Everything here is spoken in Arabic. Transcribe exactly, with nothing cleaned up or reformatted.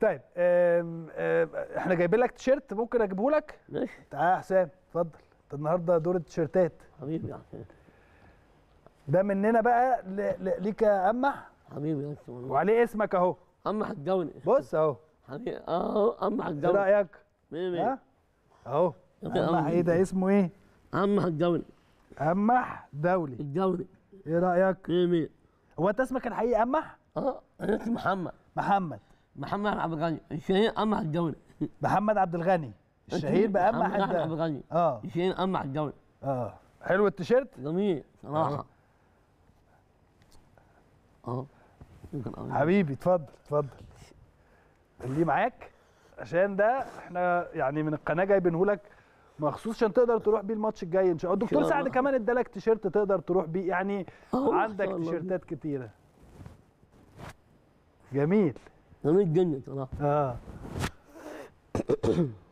طيب آم آم احنا جايبين لك تيشيرت ممكن اجيبه لك؟ ماشي. تعالى يا حسام اتفضل، انت النهارده دور التيشيرتات. حبيبي يا حسام. ده مننا بقى ل... ل... ليك يا قمح، حبيبي يا حسام. وعليه اسمك اهو. قمح الجوني. بص اهو. حبيبي اهو قمح ايه الجوني. رايك؟ مية مية. ها؟ اهو يلا قمح. قمح. ايه ده اسمه ايه؟ قمح الجوني. قمح دولي. الجوني. ايه رايك؟ مية مية. هو انت اسمك الحقيقي قمح؟ اه انا اسمي محمد. محمد. محمد عبد الغني الشهير قمح الجوني. محمد عبد الغني الشهير بقمح محمد عبد الد- الغني اه الشهير قمح الجوني. اه حلو التيشيرت. جميل صراحه. اه يمكن أقول. حبيبي اتفضل اتفضل اللي معاك، عشان ده احنا يعني من القناه جايبينه لك مخصوص عشان تقدر تروح بيه الماتش الجاي ان شاء الله. الدكتور إن شاء سعد الله. كمان ادالك تيشيرت تقدر تروح بيه، يعني آه، ما عندك شاء الله. تيشيرتات كتيره. جميل. جميل جدا صراحه. اه